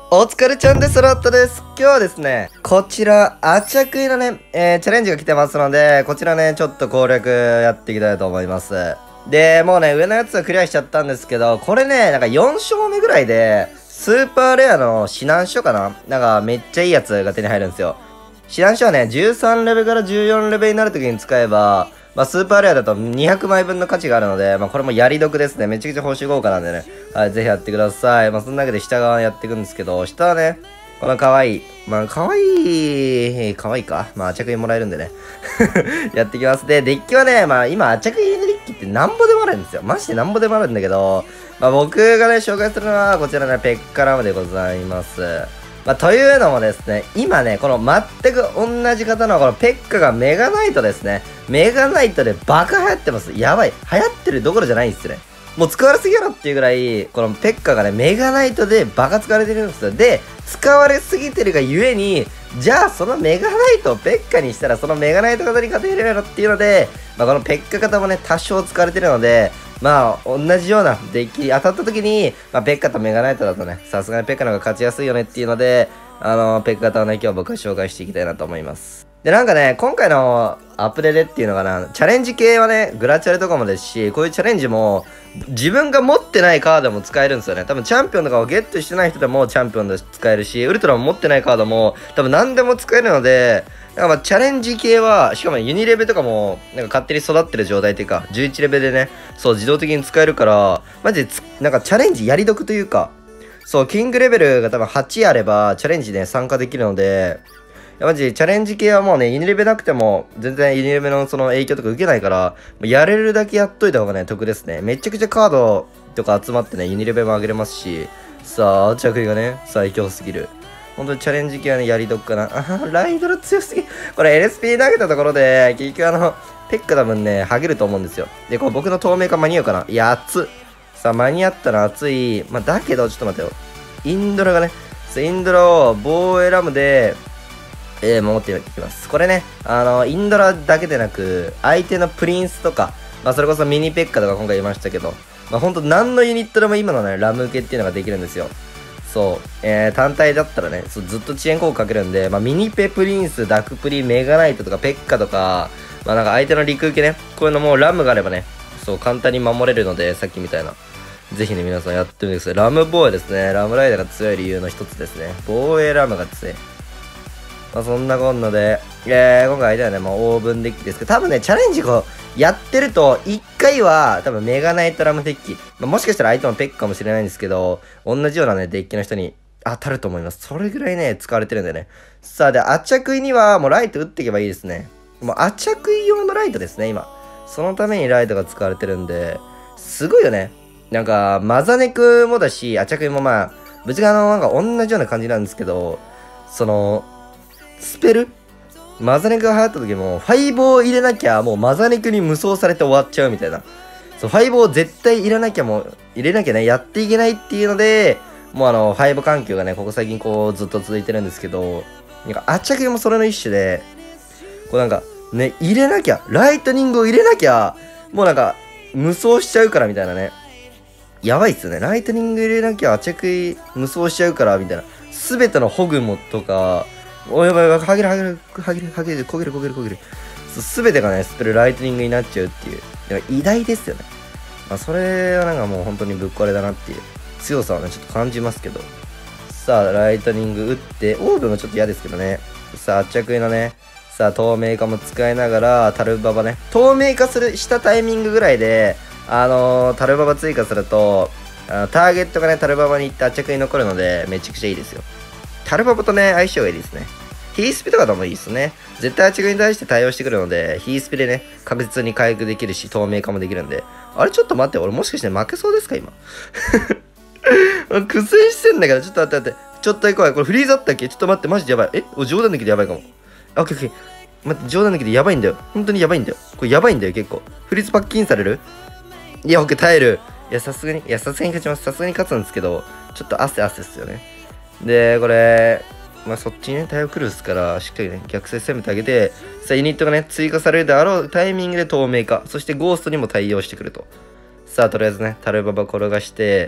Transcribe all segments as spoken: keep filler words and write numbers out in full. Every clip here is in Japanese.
お疲れちゃんです。ロットです。今日はですね、こちら、アチャクイのね、えー、チャレンジが来てますので、こちらね、ちょっと攻略やっていきたいと思います。で、もうね、上のやつはクリアしちゃったんですけど、これね、なんかよん勝目ぐらいで、スーパーレアの指南書かななんかめっちゃいいやつが手に入るんですよ。指南書はね、じゅうさんレベルからじゅうよんレベルになるときに使えば、まあ、スーパーレアだとにひゃくまいぶんの価値があるので、まあ、これもやり得ですね。めちゃくちゃ報酬豪華なんでね。はい、ぜひやってください。まあ、その中で下側やっていくんですけど、下はね、この可愛い。まあ、可愛い、可愛いか。まあ、アチャクイもらえるんでね。やっていきます。で、デッキはね、まあ、今、アチャクイのデッキってなんぼでもあるんですよ。マジでなんぼでもあるんだけど、まあ、僕がね、紹介するのは、こちらね、ペッカラムでございます。まあ、というのもですね、今ね、この全く同じ方のこのペッカがメガナイトですね。メガナイトでバカ流行ってます。やばい。流行ってるどころじゃないんですね。もう使われすぎやろっていうぐらい、このペッカがね、メガナイトでバカ使われてるんですよ。で、使われすぎてるがゆえに、じゃあそのメガナイトをペッカにしたら、そのメガナイト型に勝てるやろっていうので、まあ、このペッカ型もね、多少使われてるので、まあ、同じようなデッキ当たった時に、まあ、ペッカとメガナイトだとね、さすがにペッカの方が勝ちやすいよねっていうので、あの、ペッカ型をね、今日は僕は紹介していきたいなと思います。で、なんかね、今回のアップデートっていうのかな、チャレンジ系はね、グラチャレとかもですし、こういうチャレンジも、自分が持ってないカードも使えるんですよね。多分チャンピオンとかをゲットしてない人でもチャンピオンで使えるし、ウルトラも持ってないカードも多分何でも使えるので、なんかまあチャレンジ系は、しかもユニレベとかも、なんか勝手に育ってる状態っていうか、じゅういちレベでね、そう自動的に使えるから、マジでなんかチャレンジやり得というか、そう、キングレベルが多分はちあれば、チャレンジね、参加できるので、いやマジチャレンジ系はもうね、ユニレベなくても、全然ユニレベのその影響とか受けないから、やれるだけやっといた方がね、得ですね。めちゃくちゃカードとか集まってね、ユニレベも上げれますし、さあ、着衣がね、最強すぎる。本当にチャレンジ系はね、やり得かな。あライドル強すぎ。これ エルエスピー 投げたところで、結局あの、ペッカ多分ね、ハゲると思うんですよ。で、これ僕の透明化間に合うかな。いや、熱っ。さあ、間に合ったら熱い。まあ、だけど、ちょっと待ってよ。インドラがね、インドラを防衛ラムで、えー、守っていきます。これね、あの、インドラだけでなく、相手のプリンスとか、まあ、それこそミニペッカとか今回言いましたけど、まあ、ほんと何のユニットでも今のね、ラム受けっていうのができるんですよ。そう、えー、単体だったらね、そうずっと遅延効果かけるんで、まあ、ミニペプリンス、ダクプリ、メガナイトとかペッカとか、まあ、なんか相手の陸受けね、こういうのもラムがあればね、そう、簡単に守れるので、さっきみたいな。ぜひね、皆さんやってみてください。ラム防衛ですね。ラムライダーが強い理由の一つですね。防衛ラムが強い。まあ、そんなこんなで、えー、今回相手はね、まあ、オーブンデッキですけど、多分ね、チャレンジこう、やってると、一回は、多分メガナイトラムデッキ、まあ、もしかしたら相手もペックかもしれないんですけど、同じようなね、デッキの人に当たると思います。それぐらいね、使われてるんでね。さあ、で、アチャクイには、もうライト打っていけばいいですね。もう、アチャクイ用のライトですね、今。そのためにライトが使われてるんで、すごいよね。なんか、マザネクもだし、アチャクイもまあ、別にあの、なんか同じような感じなんですけど、その、スペルマザネクが流行った時も、ファイブを入れなきゃ、もうマザネクに無双されて終わっちゃうみたいな。そう、ファイブを絶対入れなきゃもう、入れなきゃね、やっていけないっていうので、もうあの、ファイブ環境がね、ここ最近こう、ずっと続いてるんですけど、なんか、あっちゃけもそれの一種で、こうなんか、ね、入れなきゃ、ライトニングを入れなきゃ、もうなんか、無双しちゃうからみたいなね。やばいっすよね。ライトニング入れなきゃ、あっちゃく無双しちゃうから、みたいな。すべてのホグモとか、おいやばいやばい、はげるはげる、はげるはげる、焦げる焦げる焦げる。すべてがね、スペルライトニングになっちゃうっていう。だから偉大ですよね。まあ、それはなんかもう本当にぶっ壊れだなっていう強さをね、ちょっと感じますけど。さあ、ライトニング打って、オーブもちょっと嫌ですけどね。さあ、着衣のね、さあ、透明化も使いながら、タルババね。透明化する、したタイミングぐらいで、あのー、タルババ追加すると、あのターゲットがね、タルババに行って圧着に残るので、めちゃくちゃいいですよ。タルババとね、相性がいいですね。ヒースピとかでもいいですね。絶対圧着に対して対応してくるので、ヒースピでね、確実に回復できるし、透明化もできるんで。あれちょっと待って、俺もしかして負けそうですか今。苦戦してんだから、ちょっと待って待って。ちょっと怖い。これフリーズあったっけちょっと待って、マジでやばい。えお冗談抜きでやばいかも。あ、オッケーオッケー。待って、冗談抜きでやばいんだよ。本当にやばいんだよ。これやばいんだよ、結構。フリーズパッキンされるいや、オッケー、耐える。いや、さすがに、いや、さすがに勝ちます。さすがに勝つんですけど、ちょっと汗汗ですよね。で、これ、まあ、そっちにね、対応来るっすから、しっかりね、逆性攻めてあげて、さあ、ユニットがね、追加されるであろうタイミングで透明化、そしてゴーストにも対応してくると。さあ、とりあえずね、タルババ転がして、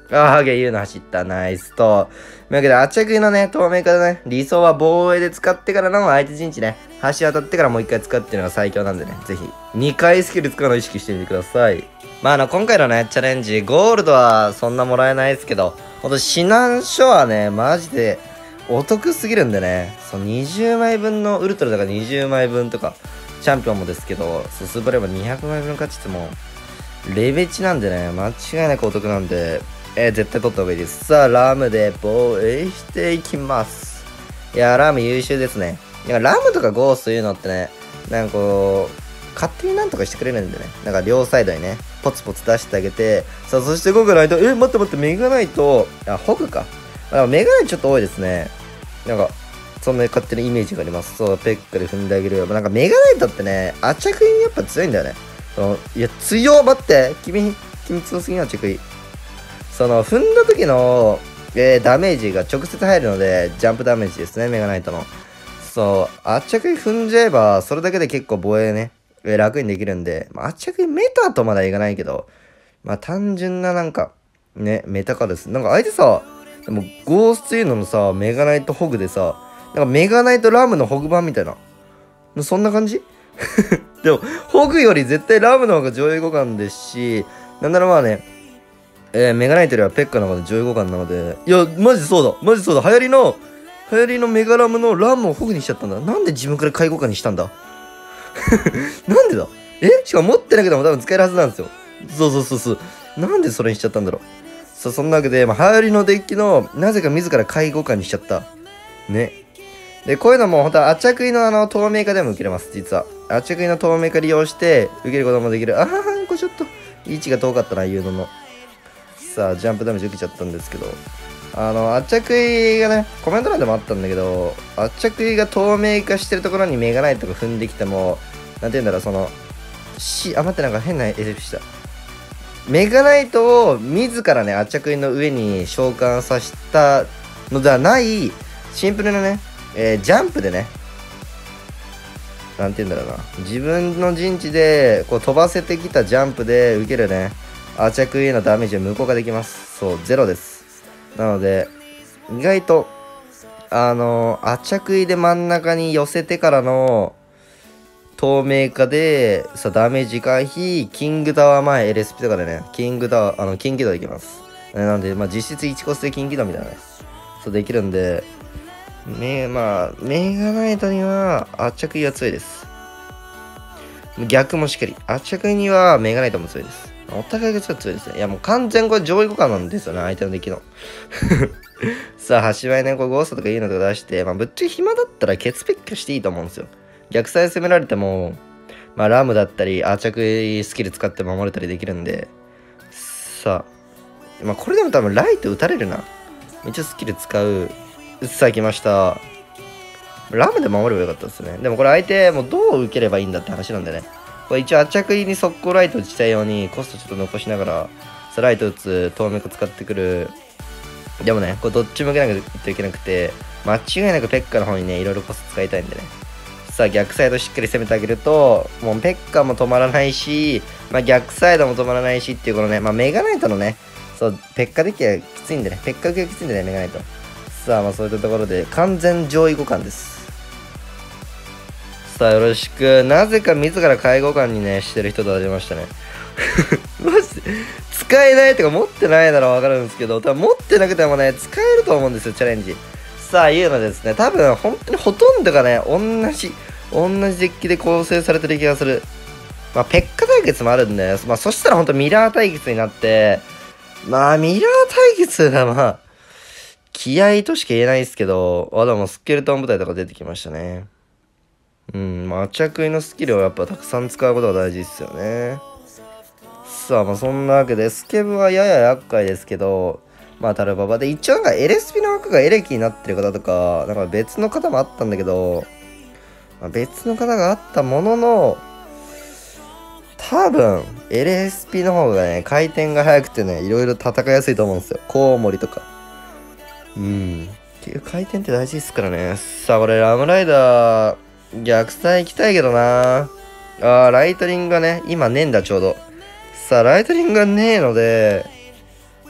ああ、ハゲ言うの走った。ナイスと。というわけで、あっちゃくいのね、透明化でね、理想は防衛で使ってからの相手陣地ね、橋当たってからもう一回使うっていうのが最強なんでね、ぜひ、にかいスキル使うのを意識してみてください。まあ、あの、今回のね、チャレンジ、ゴールドはそんなもらえないですけど、ほんと、指南書はね、マジで、お得すぎるんでね、そう、にじゅうまいぶんのウルトラだからにじゅうまいぶんとか、チャンピオンもですけど、そう、スーパーレバーにひゃくまいぶんの価値ってもう、レベチなんでね、間違いなくお得なんで、えー、絶対取った方がいいです。さあ、ラムで防衛していきます。いや、ラム優秀ですね。いや、ラムとかゴーストいうのってね、なんかこう、勝手になんとかしてくれるんでね。なんか両サイドにね、ポツポツ出してあげて、さあ、そしてゴーがないと、え、待って待って、メガナイト、あ、ホグか。あ、メガナイトちょっと多いですね。なんか、そんな勝手なイメージがあります。そう、ペッカで踏んであげるよ。なんかメガナイトってね、アチャクイにやっぱ強いんだよね。そのいや、強、待って、君、君強すぎな、アチャクイ。その踏んだ時の、えー、ダメージが直接入るので、ジャンプダメージですね、メガナイトの。そう、あっちゃくい踏んじゃえば、それだけで結構防衛ね、えー、楽にできるんで、まあ、あっちゃくいメタとまだいかないけど、まあ単純ななんか、ね、メタ化です。なんか相手さ、でもゴーストいうののさ、メガナイトホグでさ、なんかメガナイトラムのホグ版みたいな。そんな感じでも、ホグより絶対ラムの方が上位互換ですし、なんならまあね、えー、メガナイトよりはペッカの方が上位互換なので、いや、マジそうだ、マジそうだ、流行りの、流行りのメガラムのラムをホグにしちゃったんだ。なんで自分から介護官にしたんだなんでだえしかも持ってなくても多分使えるはずなんですよ。そうそうそうそう。なんでそれにしちゃったんだろう。さあ、そんなわけで、まあ、流行りのデッキの、なぜか自ら介護官にしちゃった。ね。で、こういうのも、本当は、あちゃくいのあの、透明化でも受けれます、実は。あちゃくいの透明化利用して、受けることもできる。あー、これちょっと、位置が遠かったな、言うのの。さあ、ジャンプダメージ受けちゃったんですけど。あの、あっちゃくいがね、コメント欄でもあったんだけど、あっちゃくいが透明化してるところにメガナイトが踏んできても、なんて言うんだろう、その、し、あ、待って、なんか変な エスエフ した。メガナイトを自らね、あっちゃくいの上に召喚させたのではない、シンプルなね、えー、ジャンプでね、なんて言うんだろうな、自分の陣地でこう飛ばせてきたジャンプで受けるね、アチャクイへのダメージを無効化できます。そう、ゼロです。なので、意外と、あのー、アチャクイで真ん中に寄せてからの、透明化で、さ、ダメージ回避、キングタワー前、エルエスピー とかでね、キングタワー、あの、キンギドできます。なんで、まあ、実質いちコスでキンギドみたいなね、そうできるんで、め、まあ、メガナイトには、アッチャクイは強いです。逆もしっかり。アッチャクイには、メガナイトも強いです。お互いがちょっと強いですね。いや、もう完全これ上位互換なんですよね、相手のデッキの。さあ、橋前ね、これゴーストとかいいのとか出して、まあ、ぶっちゃけ暇だったらケツペックしていいと思うんですよ。逆サイ攻められても、まあ、ラムだったり、アーチャクスキル使って守れたりできるんで、さあ、まあ、これでも多分ライト打たれるな。一応スキル使う。さあ、来ました。ラムで守ればよかったですね。でもこれ相手、もうどう受ければいいんだって話なんでね。これ一応、アーチャクに速攻ライト打ちたいように、コストちょっと残しながら、さライト打つ、透明化使ってくる。でもね、これどっち向けなきゃいけなくて、間違いなくペッカの方にね、いろいろコスト使いたいんでね。さあ逆サイドしっかり攻めてあげると、もうペッカも止まらないし、まあ、逆サイドも止まらないしっていうこのね、まあ、メガナイトのね、そう、ペッカデッキはきついんでね、ペッカ受けがきついんでね、メガナイト。さあ、まあそういったところで、完全上位互換です。さあ、よろしく。なぜか自ら介護官にね、してる人と出ましたね。マジで、使えないとか持ってないならわかるんですけど、多分持ってなくてもね、使えると思うんですよ、チャレンジ。さあ、いうのですね、多分本当にほとんどがね、同じ、同じデッキで構成されてる気がする。まあ、ペッカ対決もあるんで、まあ、そしたらほんとミラー対決になって、まあ、ミラー対決はまあ、気合としか言えないですけど、あ、でもスケルトン部隊とか出てきましたね。うん、まあ、アチャクイのスキルをやっぱたくさん使うことが大事ですよね。さあ、まあ、そんなわけで、スケブはやや厄介ですけど、まあ、タルババで、一応なんか エルエスピー の枠がエレキになってる方とか、なんか別の方もあったんだけど、まあ、別の方があったものの、多分、エルエスピー の方がね、回転が速くてね、いろいろ戦いやすいと思うんですよ。コウモリとか。うん。っていう回転って大事ですからね。さあ、これ、ラムライダー、逆サイ行きたいけどな。あー、ライトニングがね、今ねえんだ、ちょうど。さあ、ライトニングがねえので、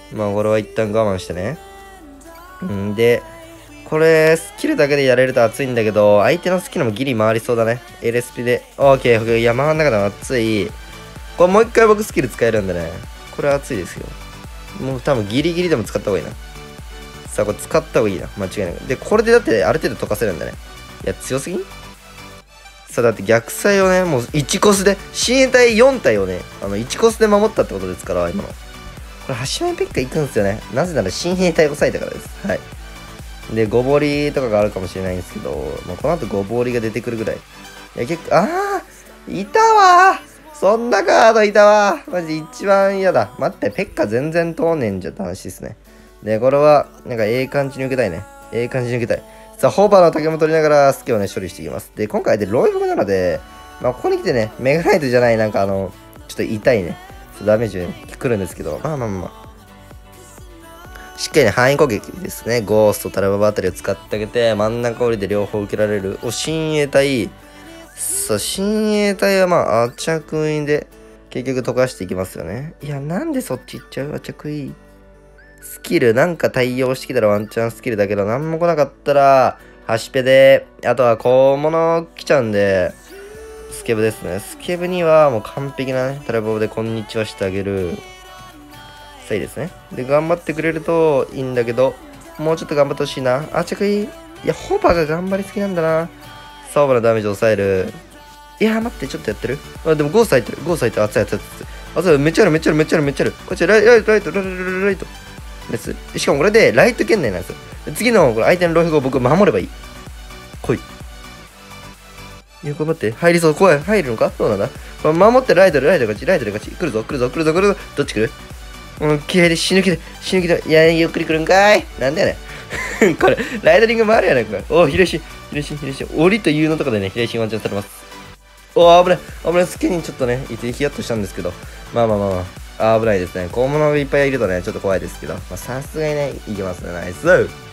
まあ、これは一旦我慢してね。んで、これ、スキルだけでやれると熱いんだけど、相手のスキルもギリ回りそうだね。エルエスピー で。オーケー、いや、回んなかったら熱い。これもう一回僕スキル使えるんでね。これ熱いですよ。もう多分ギリギリでも使った方がいいな。さあ、これ使った方がいいな。間違いなく。で、これでだってある程度溶かせるんだね。いや、強すぎんさあ、だって逆サイをね、もういちコスで、親衛隊よん体をね、あのいちコスで守ったってことですから、今の。これ、端前ペッカ行くんですよね。なぜなら親衛隊を抑えたからです。はい。で、ゴボリとかがあるかもしれないんですけど、まあ、この後ゴボリが出てくるぐらい。いや、結構、あーいたわーそんなカードいたわーマジ一番嫌だ。待って、ペッカ全然通んねんじゃって話ですね。で、これは、なんか、ええ感じに受けたいね。ええ感じに受けたい。さあ、ホーバーの竹も取りながら、スキルをね、処理していきます。で、今回でロイフムなので、まあ、ここに来てね、メガナイトじゃない、なんかあの、ちょっと痛いね、ダメージね、来るんですけど、まあまあまあ。しっかりね、範囲攻撃ですね。ゴースト、タラババあたりを使ってあげて、真ん中降りで両方受けられる。お、親衛隊。さあ、親衛隊はまあ、アチャクイで、結局溶かしていきますよね。いや、なんでそっち行っちゃうアチャクイ。スキル、なんか対応してきたらワンチャンスキルだけど、なんも来なかったら、ハシペで、あとは小物来ちゃうんで、スケブですね。スケブにはもう完璧なね、タラババでこんにちはしてあげる。さあいいですね。で、頑張ってくれるといいんだけど、もうちょっと頑張ってほしいな。あ、着い。いや、ホーバーが頑張りすぎなんだな。サーバーのダメージを抑える。いや、待って、ちょっとやってる。あ、でもゴースト入ってる。ゴースト入ってる。熱い熱い熱い。熱い、めっちゃある、めっちゃある、めっちゃある、めっちゃある。こっちライト、ライト、ライト、ライト、ライト。です。しかもこれでライト圏内なんですよ。次のこれ相手のロイフを僕守ればいい。来い。いや、これ待って。入りそう。怖い。入るのかどうなんだこれ守ってライトでライトで勝ち。ライトで勝ち。来るぞ、来るぞ、来るぞ、来るぞ。どっち来るうん、気合で死ぬ気で、死ぬ気で。いや、ゆっくり来るんかい。なんだよね。これ、ライトニング回るやないか。お、ヒレシン、ヒレシン、ヒレシン。檻というのとかでね、ヒレシンワンチャンされます。お、危ない。危ない。スケにちょっとね、いてヒヤッとしたんですけど。まあまあまあまあ。あ、危ないですね。小物がいっぱいいるとね、ちょっと怖いですけど。まあ、さすがにね、いけますね。ナイス。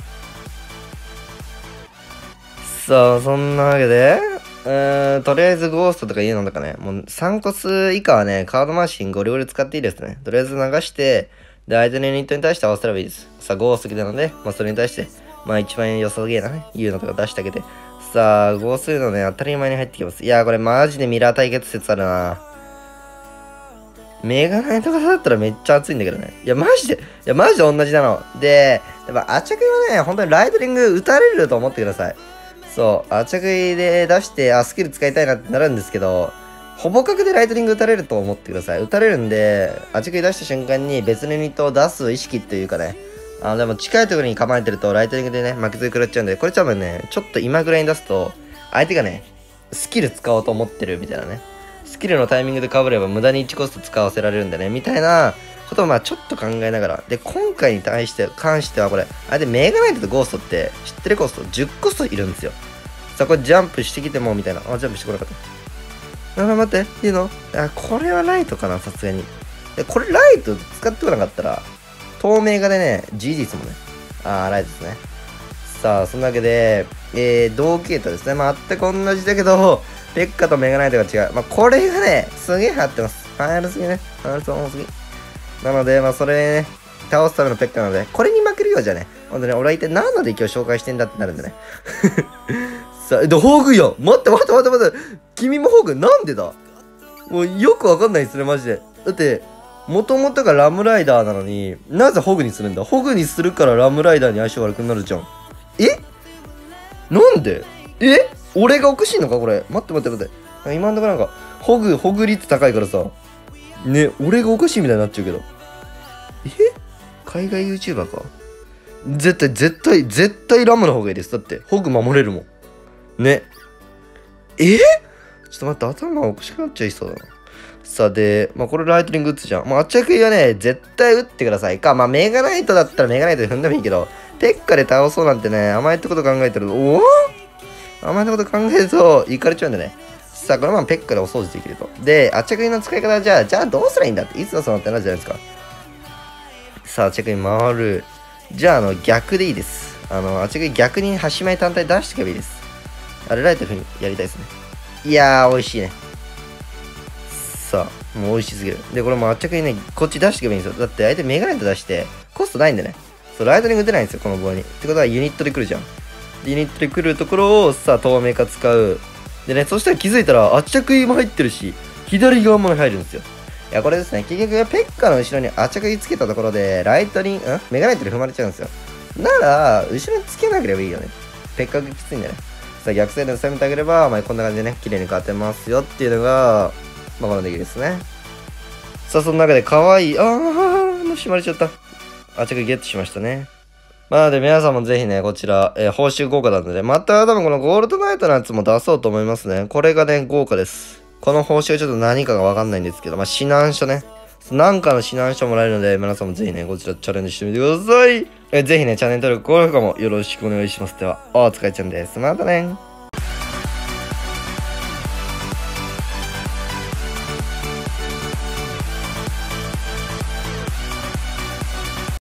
さあ、そんなわけで、うーん、とりあえずゴーストとかいうのとかね、もうさんコス以下はね、カードマシンゴリゴリ使っていいですね。とりあえず流して、で、相手のユニットに対して合わせればいいです。さあ、ゴースト来たので、まあ、それに対して、まあ、一番良さげなね、いうのとか出してあげて。さあ、ゴーストのね、当たり前に入ってきます。いやー、これマジでミラー対決説あるな。メガナイト型だったらめっちゃ熱いんだけどね。いや、マジで、いや、マジで同じなの。で、やっぱ、アチャクイはね、本当にライトニング打たれると思ってください。そう、アチャクイで出して、あ、スキル使いたいなってなるんですけど、ほぼ角でライトニング打たれると思ってください。打たれるんで、アチャクイ出した瞬間に別のユニットを出す意識っていうかね、あの、でも近いところに構えてるとライトニングでね、負けず食らっちゃうんで、これ多分ね、ちょっと今ぐらいに出すと、相手がね、スキル使おうと思ってるみたいなね。スキルのタイミングで被れば無駄にいちコスト使わせられるんでね、みたいなことをまあちょっと考えながら。で、今回に対して、関してはこれ、あれでメガナイトとゴーストって知ってるコストじゅっコストいるんですよ。さあ、これジャンプしてきてもみたいな。あ、ジャンプしてこなかった。あ、待って、いいのあ、これはライトかな、さすがに。で、これライト使ってこなかったら、透明画でね、ジージー ですもんね。あー、ライトですね。さあ、そんなわけで、えー、同系統ですね。まあ、全く同じだけど、ペッカとメガナイトが違う。まあ、これがね、すげえ流行ってます。流行りすぎね。流行りそうすぎ。なので、まあ、それね、倒すためのペッカなので、これに負けるようじゃね、ほんとね、俺は一体何ので今日紹介してんだってなるんでね。さあ、で、ホーグよ待って待って待って待って君もホーグなんでだもうよくわかんないですね、マジで。だって、もともとがラムライダーなのに、なぜホグにするんだホグにするからラムライダーに相性悪くなるじゃん。えなんでえ俺がおかしいのかこれ。待って待って待って。今んとこなんか、ホグ、ホグ率高いからさ。ね、俺がおかしいみたいになっちゃうけど。え海外 YouTuber か絶対、絶対、絶対ラムの方がいいです。だって、ホグ守れるもん。ね。えちょっと待って、頭おかしくなっちゃいそうだな。さあ、で、まあ、これライトニング打つじゃん。まあ、あっちゃくいはね、絶対打ってくださいか。まあ、メガナイトだったらメガナイトで踏んでもいいけど、ペッカで倒そうなんてね、甘いってこと考えてると、おお甘いってこと考えると、いかれちゃうんでね。さあ、これまあペッカでお掃除できると。で、あっちゃくいの使い方じゃあ、じゃあどうすりゃいいんだって、いつだそうなってなるじゃないですか。さあ、あっちゃくい回る。じゃあ、あの、逆でいいです。あの、あっちゃくい逆に端前単体出していけばいいです。あれ、ライトのふうにやりたいですね。いやー、美味しいね。さあ、もう美味しすぎる。で、これもあっちゃくにね、こっち出していけばいいんですよ。だって相手メガネと出して、 コストないんでね。そう、ライトニング出ないんですよ、この棒に。ってことはユニットで来るじゃん。ユニットで来るところをさ、透明化使う。でね、そしたら気づいたら、圧着衣も入ってるし、左側も入るんですよ。いや、これですね、結局、ペッカの後ろに圧着衣つけたところで、ライトニング、んメガナイトで踏まれちゃうんですよ。なら、後ろにつけなければいいよね。ペッカがきついんでね。さあ、逆サイドで攻めてあげれば、まあ、こんな感じでね、綺麗に勝てますよっていうのが、まあ、この出来ですね。さあ、その中で可愛い、あー、もう閉まれちゃった。圧着衣ゲットしましたね。まあで、皆さんもぜひね、こちら、えー、報酬豪華なので、また多分このゴールドナイトのやつも出そうと思いますね。これがね、豪華です。この報酬はちょっと何かがわかんないんですけど、まあ、指南書ね。なんかの指南書もらえるので、皆さんもぜひね、こちらチャレンジしてみてください。えー、ぜひね、チャンネル登録、高評価もよろしくお願いします。では、お疲れちゃんです。またね。